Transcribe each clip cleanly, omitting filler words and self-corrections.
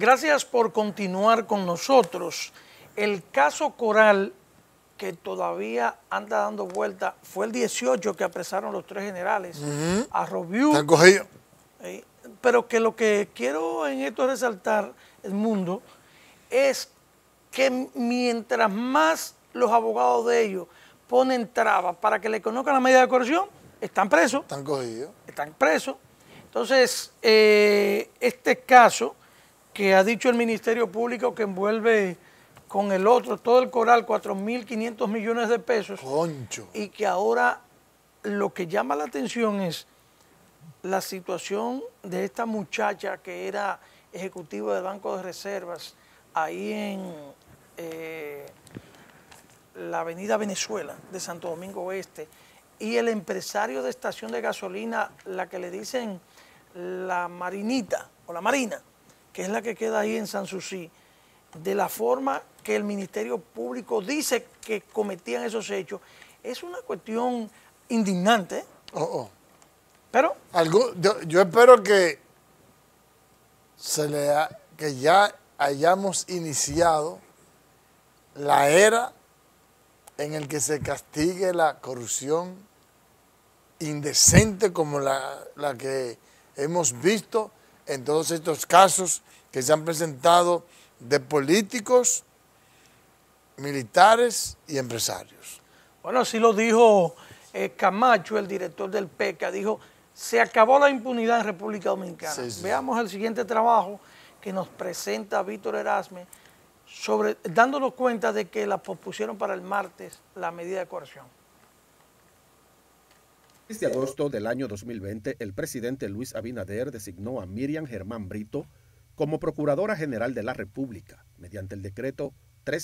Gracias por continuar con nosotros. El caso Coral, que todavía anda dando vuelta, fue el 18 que apresaron los 3 generales a Robiú. Están cogidos. Pero que lo que quiero en esto resaltar, el mundo, es que mientras más los abogados de ellos ponen trabas para que le conozcan la medida de coerción, están presos. Están cogidos. Están presos. Entonces, este caso que ha dicho el Ministerio Público que envuelve con el otro, todo el Coral, 4.500 millones de pesos. Concho. Y que ahora lo que llama la atención es la situación de esta muchacha que era ejecutiva del Banco de Reservas ahí en la avenida Venezuela de Santo Domingo Oeste, y el empresario de estación de gasolina, la que le dicen la Marinita o la Marina, que es la que queda ahí en Sanssouci, de la forma que el Ministerio Público dice que cometían esos hechos, es una cuestión indignante. Pero yo espero que que ya hayamos iniciado la era en el que se castigue la corrupción indecente como la que hemos visto en todos estos casos que se han presentado de políticos, militares y empresarios. Bueno, así lo dijo Camacho, el director del PECA, dijo, se acabó la impunidad en República Dominicana. Sí. Veamos el siguiente trabajo que nos presenta Víctor Erasme, dándonos cuenta de que la pospusieron para el martes la medida de coerción. El 6 de agosto del año 2020, el presidente Luis Abinader designó a Miriam Germán Brito como Procuradora General de la República. Mediante el decreto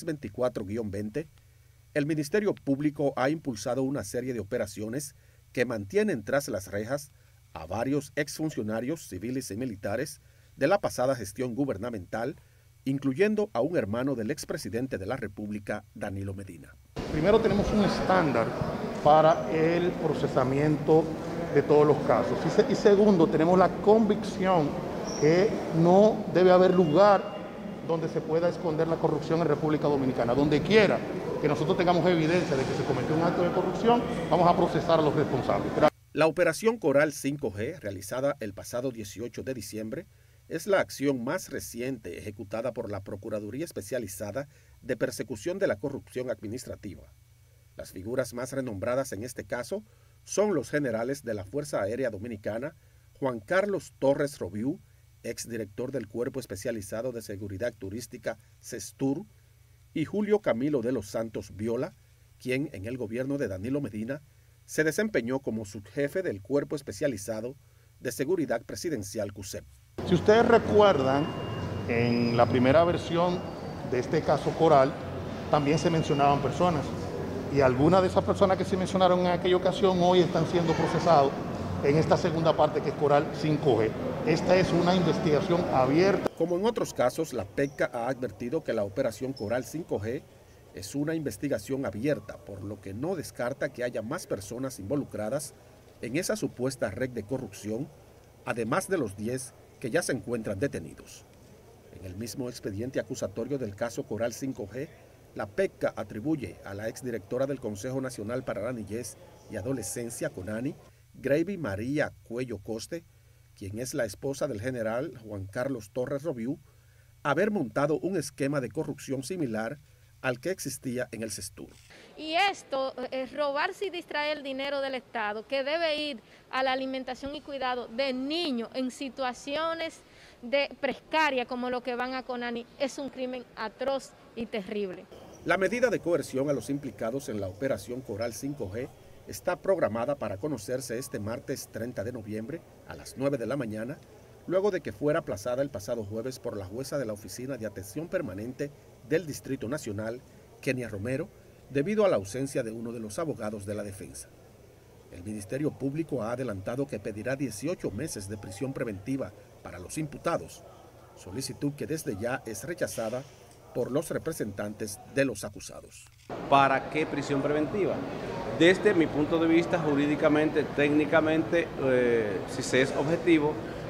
324-20, el Ministerio Público ha impulsado una serie de operaciones que mantienen tras las rejas a varios exfuncionarios civiles y militares de la pasada gestión gubernamental, incluyendo a un hermano del expresidente de la República, Danilo Medina. Primero, tenemos un estándar para el procesamiento de todos los casos. Y segundo, tenemos la convicción que no debe haber lugar donde se pueda esconder la corrupción en República Dominicana. Donde quiera que nosotros tengamos evidencia de que se cometió un acto de corrupción, vamos a procesar a los responsables. La operación Coral 5G, realizada el pasado 18 de diciembre, es la acción más reciente ejecutada por la Procuraduría Especializada de Persecución de la Corrupción Administrativa. Las figuras más renombradas en este caso son los generales de la Fuerza Aérea Dominicana, Juan Carlos Torres Robiú, exdirector del Cuerpo Especializado de Seguridad Turística, CESTUR, y Julio Camilo de los Santos Viola, quien en el gobierno de Danilo Medina se desempeñó como subjefe del Cuerpo Especializado de Seguridad Presidencial CUSEP. Si ustedes recuerdan, en la primera versión de este caso Coral, también se mencionaban personas. Y algunas de esas personas que se mencionaron en aquella ocasión hoy están siendo procesados en esta segunda parte que es Coral 5G. Esta es una investigación abierta. Como en otros casos, la PECA ha advertido que la operación Coral 5G es una investigación abierta, por lo que no descarta que haya más personas involucradas en esa supuesta red de corrupción, además de los 10 que ya se encuentran detenidos. En el mismo expediente acusatorio del caso Coral 5G, la PECA atribuye a la exdirectora del Consejo Nacional para la Niñez y Adolescencia, CONANI, Gravy María Cuello Coste, quien es la esposa del general Juan Carlos Torres Robiú, haber montado un esquema de corrupción similar al que existía en el CESTUR. Y esto es robarse y distraer el dinero del Estado, que debe ir a la alimentación y cuidado de niños en situaciones de precaria, como lo que van a CONANI, es un crimen atroz y terrible. La medida de coerción a los implicados en la operación Coral 5G está programada para conocerse este martes 30 de noviembre a las 9 de la mañana, luego de que fuera aplazada el pasado jueves por la jueza de la Oficina de Atención Permanente del Distrito Nacional, Kenia Romero, debido a la ausencia de uno de los abogados de la defensa. El Ministerio Público ha adelantado que pedirá 18 meses de prisión preventiva para los imputados, solicitud que desde ya es rechazada por los representantes de los acusados. ¿Para qué prisión preventiva? Desde mi punto de vista, jurídicamente, técnicamente, si se es objetivo,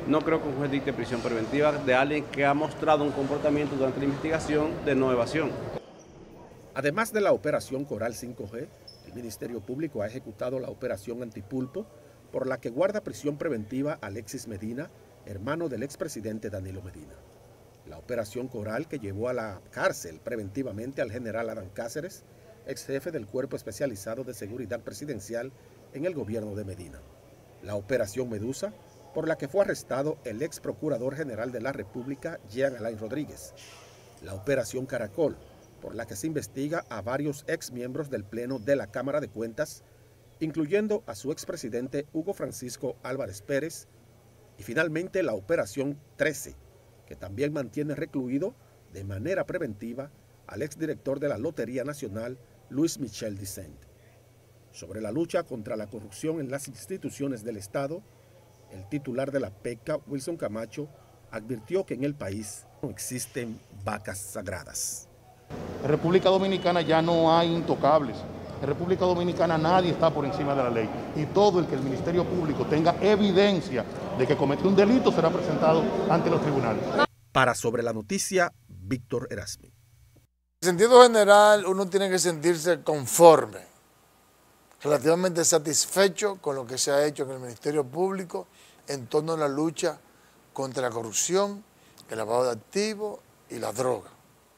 no creo que un juez dicte prisión preventiva de alguien que ha mostrado un comportamiento durante la investigación de no evasión. Además de la operación Coral 5G, el Ministerio Público ha ejecutado la operación Antipulpo, por la que guarda prisión preventiva a Alexis Medina, hermano del expresidente Danilo Medina. La operación Coral, que llevó a la cárcel preventivamente al general Adán Cáceres, ex jefe del Cuerpo Especializado de Seguridad Presidencial en el gobierno de Medina. La operación Medusa, por la que fue arrestado el ex procurador general de la República, Jean Alain Rodríguez. La operación Caracol, por la que se investiga a varios ex miembros del Pleno de la Cámara de Cuentas, incluyendo a su expresidente Hugo Francisco Álvarez Pérez, y finalmente la operación 13, que también mantiene recluido de manera preventiva al exdirector de la Lotería Nacional, Luis Michel Dicent. Sobre la lucha contra la corrupción en las instituciones del Estado, el titular de la PECA, Wilson Camacho, advirtió que en el país no existen vacas sagradas. En República Dominicana ya no hay intocables. En República Dominicana nadie está por encima de la ley. Y todo el que el Ministerio Público tenga evidencia de que cometió un delito será presentado ante los tribunales. Para Sobre la Noticia, Víctor Erasmi. En sentido general, uno tiene que sentirse conforme, relativamente satisfecho con lo que se ha hecho en el Ministerio Público en torno a la lucha contra la corrupción, el lavado de activos y la droga.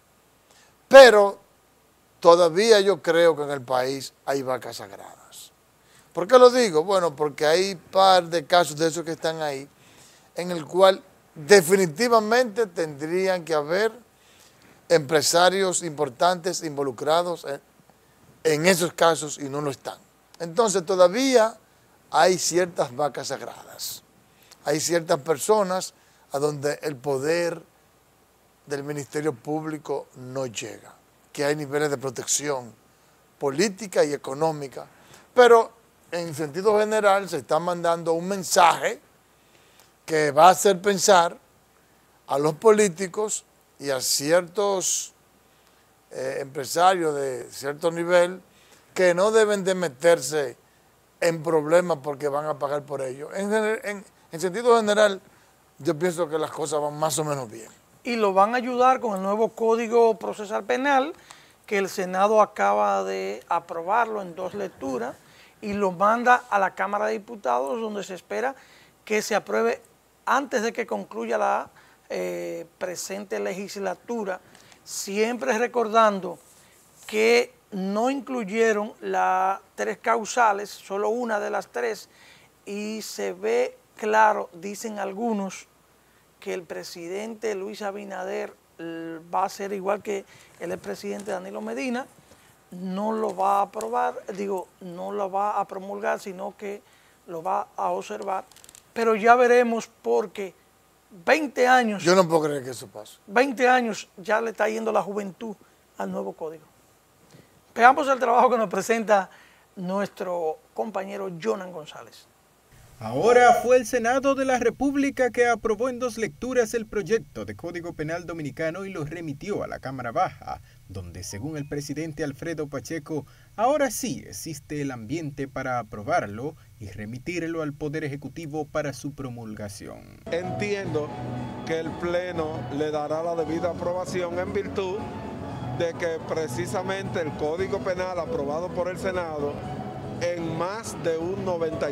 Pero todavía yo creo que en el país hay vacas sagradas. ¿Por qué lo digo? Bueno, porque hay un par de casos de esos que están ahí, en el cual definitivamente tendrían que haber empresarios importantes involucrados en esos casos y no lo están. Entonces todavía hay ciertas vacas sagradas. Hay ciertas personas a donde el poder del Ministerio Público no llega, que hay niveles de protección política y económica, pero en sentido general se está mandando un mensaje que va a hacer pensar a los políticos y a ciertos empresarios de cierto nivel que no deben de meterse en problemas porque van a pagar por ello. En sentido general, yo pienso que las cosas van más o menos bien. Y lo van a ayudar con el nuevo Código Procesal Penal, que el Senado acaba de aprobarlo en 2 lecturas y lo manda a la Cámara de Diputados, donde se espera que se apruebe antes de que concluya la presente legislatura, siempre recordando que no incluyeron las 3 causales, solo una de las 3, y se ve claro, dicen algunos, que el presidente Luis Abinader va a ser igual que el expresidente Danilo Medina, no lo va a aprobar, no lo va a promulgar, sino que lo va a observar, pero ya veremos porque 20 años... Yo no puedo creer que eso pase. 20 años ya le está yendo la juventud al nuevo código. Veamos el trabajo que nos presenta nuestro compañero Jonan González. Ahora fue el Senado de la República que aprobó en 2 lecturas el proyecto de Código Penal Dominicano y lo remitió a la Cámara Baja, donde según el presidente Alfredo Pacheco, ahora sí existe el ambiente para aprobarlo y remitirlo al Poder Ejecutivo para su promulgación. Entiendo que el Pleno le dará la debida aprobación en virtud de que precisamente el Código Penal aprobado por el Senado en más de un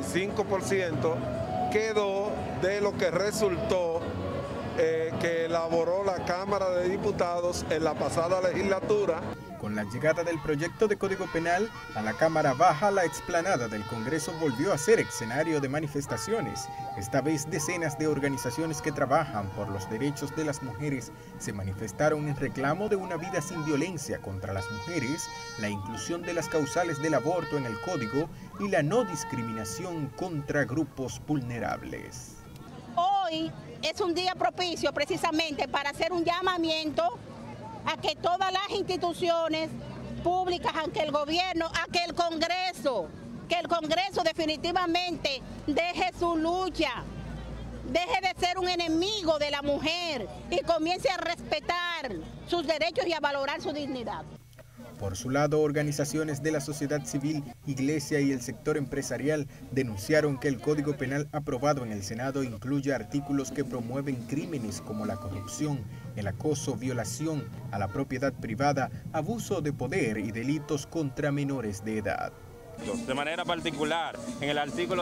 95% quedó de lo que resultó que elaboró la Cámara de Diputados en la pasada legislatura. Con la llegada del proyecto de Código Penal a la Cámara Baja, la explanada del Congreso volvió a ser escenario de manifestaciones. Esta vez decenas de organizaciones que trabajan por los derechos de las mujeres se manifestaron en reclamo de una vida sin violencia contra las mujeres, la inclusión de las causales del aborto en el Código y la no discriminación contra grupos vulnerables. Hoy es un día propicio precisamente para hacer un llamamiento a que todas las instituciones públicas, a que el gobierno, a que el Congreso definitivamente deje su lucha, deje de ser un enemigo de la mujer y comience a respetar sus derechos y a valorar su dignidad. Por su lado, organizaciones de la sociedad civil, iglesia y el sector empresarial denunciaron que el Código Penal aprobado en el Senado incluye artículos que promueven crímenes como la corrupción, el acoso, violación a la propiedad privada, abuso de poder y delitos contra menores de edad. De manera particular, en el artículo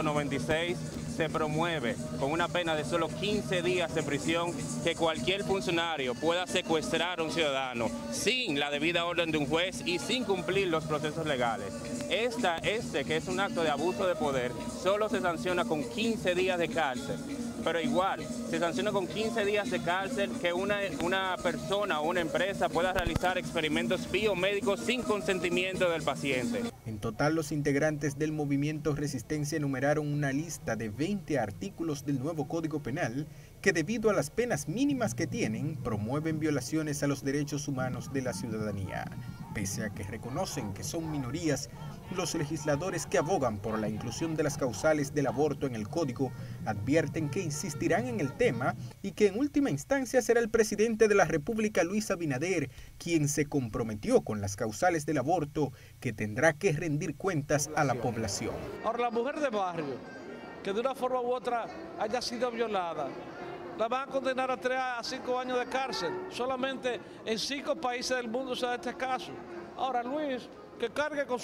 296 se promueve con una pena de solo 15 días de prisión que cualquier funcionario pueda secuestrar a un ciudadano sin la debida orden de un juez y sin cumplir los procesos legales. Este que es un acto de abuso de poder, solo se sanciona con 15 días de cárcel. Pero igual, se sanciona con 15 días de cárcel que una persona o una empresa pueda realizar experimentos biomédicos sin consentimiento del paciente. En total, los integrantes del movimiento Resistencia enumeraron una lista de 20 artículos del nuevo Código Penal que, debido a las penas mínimas que tienen, promueven violaciones a los derechos humanos de la ciudadanía. Pese a que reconocen que son minorías, los legisladores que abogan por la inclusión de las causales del aborto en el Código advierten que insistirán en el tema y que en última instancia será el presidente de la República, Luis Abinader, quien se comprometió con las causales del aborto, que tendrá que rendir cuentas a la población. Ahora, la mujer de barrio, que de una forma u otra haya sido violada, la van a condenar a 3 a 5 años de cárcel. Solamente en 5 países del mundo se da este caso. Ahora, Luis, que cargue con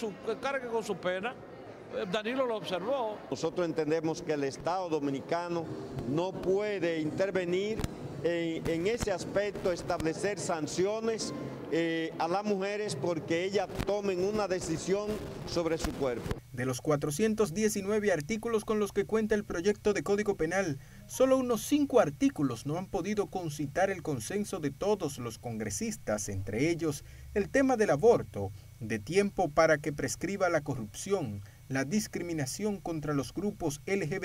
su pena. Danilo lo observó. Nosotros entendemos que el Estado dominicano no puede intervenir en ese aspecto, establecer sanciones a las mujeres porque ellas tomen una decisión sobre su cuerpo. De los 419 artículos con los que cuenta el proyecto de Código Penal, solo unos 5 artículos no han podido concitar el consenso de todos los congresistas, entre ellos el tema del aborto, de tiempo para que prescriba la corrupción, la discriminación contra los grupos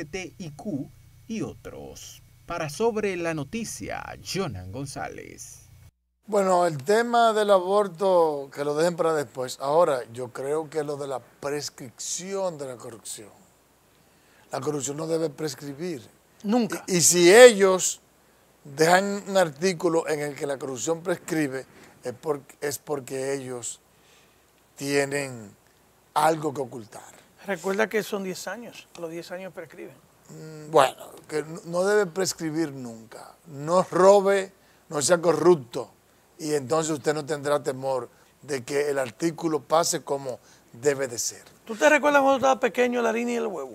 LGBTIQ y otros. Para Sobre la Noticia, Jonan González. Bueno, el tema del aborto, que lo dejen para después. Ahora, yo creo que lo de la prescripción de la corrupción. La corrupción no debe prescribir. Nunca. Y si ellos dejan un artículo en el que la corrupción prescribe, es porque ellos tienen algo que ocultar. Recuerda que son 10 años, los 10 años prescriben. Bueno, que no debe prescribir nunca. No robe, no sea corrupto. Y entonces usted no tendrá temor de que el artículo pase como debe de ser. ¿Tú te recuerdas cuando estaba pequeño la harina y el huevo?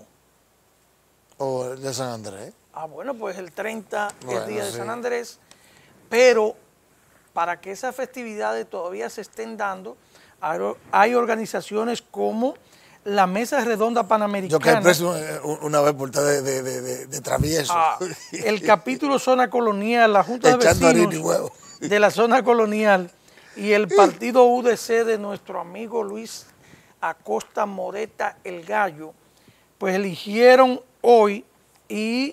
¿O el de San Andrés? Ah, bueno, pues el 30 es el día de San Andrés, pero para que esas festividades todavía se estén dando, hay organizaciones como la Mesa Redonda Panamericana. Yo quedé preso una vez por estar de travieso. El capítulo Zona Colonial, la Junta de Vecinos de la Zona Colonial y el partido UDC de nuestro amigo Luis Acosta Moreta, el Gallo, pues eligieron hoy y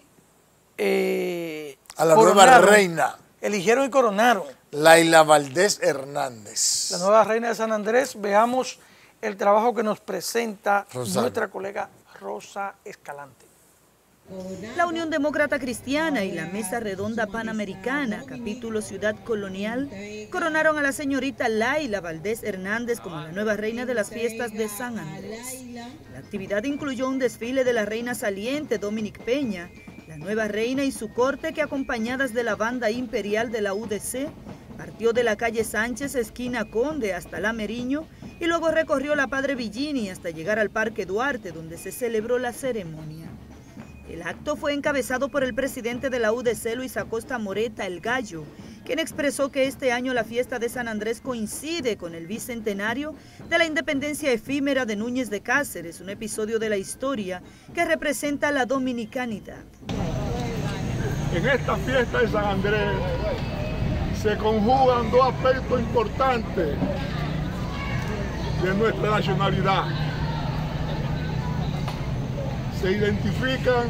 a la nueva reina. Eligieron y coronaron. Laila Valdés Hernández. La nueva reina de San Andrés. Veamos el trabajo que nos presenta nuestra colega Rosa Escalante. La Unión Demócrata Cristiana y la Mesa Redonda Panamericana, capítulo Ciudad Colonial, coronaron a la señorita Laila Valdés Hernández como la nueva reina de las fiestas de San Andrés. La actividad incluyó un desfile de la reina saliente, Dominic Peña, la nueva reina y su corte, que acompañadas de la banda imperial de la UDC, partió de la calle Sánchez, esquina Conde, hasta La Meriño, y luego recorrió la Padre Villini hasta llegar al Parque Duarte, donde se celebró la ceremonia. El acto fue encabezado por el presidente de la UDC, Luis Acosta Moreta, el Gallo, quien expresó que este año la fiesta de San Andrés coincide con el bicentenario de la independencia efímera de Núñez de Cáceres, un episodio de la historia que representa la dominicanidad. En esta fiesta de San Andrés se conjugan dos aspectos importantes de nuestra nacionalidad. Se identifican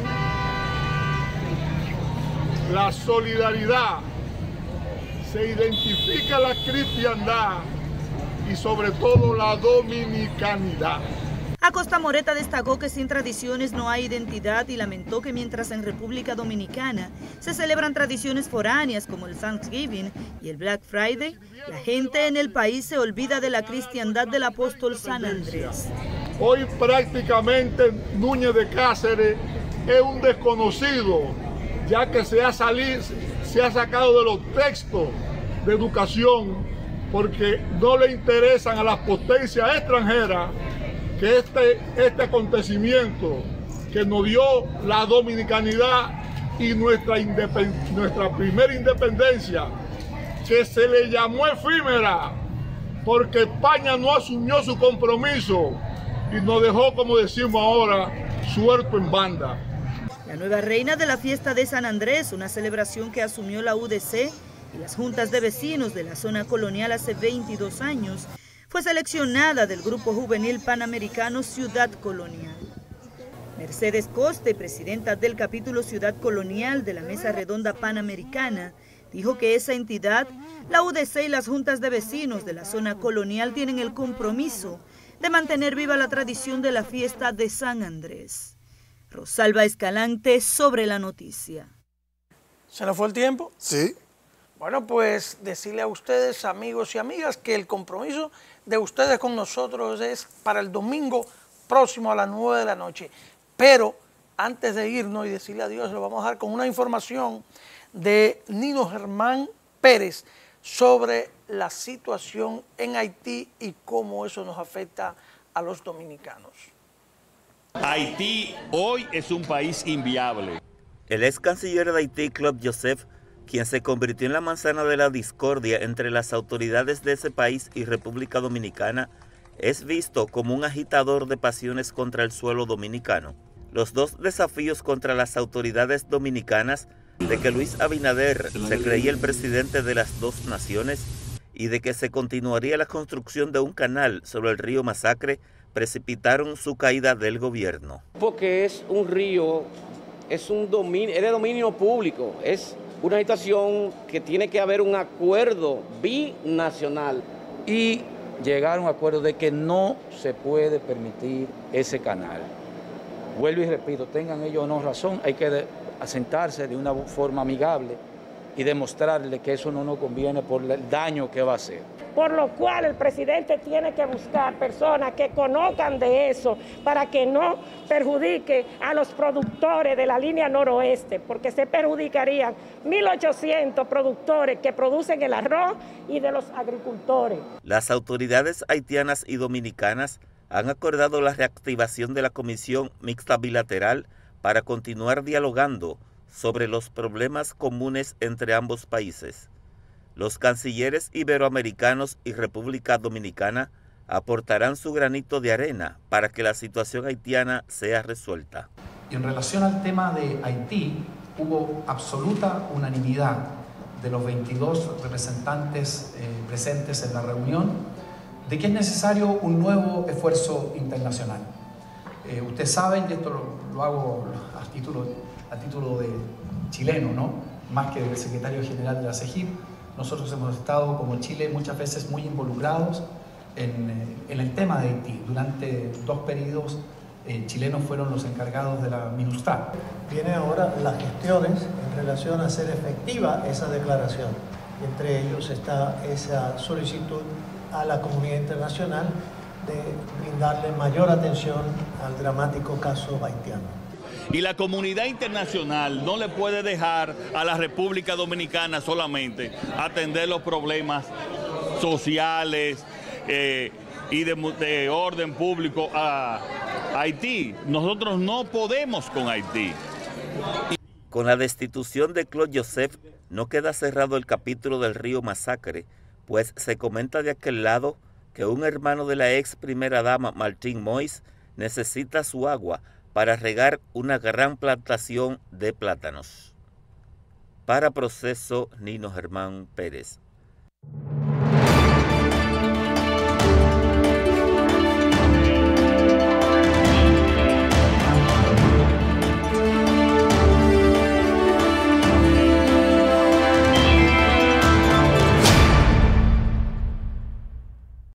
la solidaridad, se identifica la cristiandad y sobre todo la dominicanidad. Acosta Moreta destacó que sin tradiciones no hay identidad y lamentó que mientras en República Dominicana se celebran tradiciones foráneas como el Thanksgiving y el Black Friday, la gente en el país se olvida de la cristiandad del apóstol San Andrés. Hoy prácticamente Núñez de Cáceres es un desconocido, ya que se ha sacado de los textos de educación porque no le interesan a las potencias extranjeras que este acontecimiento que nos dio la dominicanidad y nuestra primera independencia, que se le llamó efímera porque España no asumió su compromiso y nos dejó, como decimos ahora, suelto en banda. La nueva reina de la fiesta de San Andrés, una celebración que asumió la UDC y las juntas de vecinos de la zona colonial hace 22 años, fue seleccionada del grupo juvenil panamericano Ciudad Colonial. Mercedes Coste, presidenta del capítulo Ciudad Colonial de la Mesa Redonda Panamericana, dijo que esa entidad, la UDC y las juntas de vecinos de la zona colonial tienen el compromiso de mantener viva la tradición de la fiesta de San Andrés. Rosalba Escalante sobre la noticia. ¿Se nos fue el tiempo? Sí. Bueno, pues decirle a ustedes, amigos y amigas, que el compromiso de ustedes con nosotros es para el domingo próximo a las 9 de la noche. Pero antes de irnos y decirle adiós, lo vamos a dar con una información de Nino Germán Pérez sobre la situación en Haití y cómo eso nos afecta a los dominicanos. Haití hoy es un país inviable. El ex canciller de Haití, Claude Joseph, quien se convirtió en la manzana de la discordia entre las autoridades de ese país y República Dominicana, es visto como un agitador de pasiones contra el suelo dominicano. Los dos desafíos contra las autoridades dominicanas de que Luis Abinader se creía el presidente de las dos naciones y de que se continuaría la construcción de un canal sobre el río Masacre precipitaron su caída del gobierno. Porque es un río, es de dominio público, es una situación que tiene que haber un acuerdo binacional. Y llegar a un acuerdo de que no se puede permitir ese canal. Vuelvo y repito, tengan ellos o no razón, hay que asentarse de una forma amigable y demostrarle que eso no nos conviene por el daño que va a hacer. Por lo cual el presidente tiene que buscar personas que conozcan de eso para que no perjudique a los productores de la línea noroeste, porque se perjudicarían 1.800 productores que producen el arroz y de los agricultores. Las autoridades haitianas y dominicanas han acordado la reactivación de la Comisión Mixta Bilateral para continuar dialogando sobre los problemas comunes entre ambos países. Los cancilleres iberoamericanos y República Dominicana aportarán su granito de arena para que la situación haitiana sea resuelta. Y en relación al tema de Haití, hubo absoluta unanimidad de los 22 representantes presentes en la reunión de que es necesario un nuevo esfuerzo internacional. Ustedes saben, y esto lo hago a título de chileno, ¿no? Más que del secretario general de la CEGIP, nosotros hemos estado como Chile muchas veces muy involucrados en el tema de Haití. Durante 2 periodos chilenos fueron los encargados de la MINUSTAH. Vienen ahora las gestiones en relación a hacer efectiva esa declaración. Entre ellos está esa solicitud a la comunidad internacional de brindarle mayor atención al dramático caso haitiano. Y la comunidad internacional no le puede dejar a la República Dominicana solamente atender los problemas sociales y de orden público a Haití. Nosotros no podemos con Haití. Con la destitución de Claude Joseph no queda cerrado el capítulo del río Masacre, pues se comenta de aquel lado que un hermano de la ex primera dama Martín Moïse necesita su agua para regar una gran plantación de plátanos. Para Proceso, Nino Germán Pérez.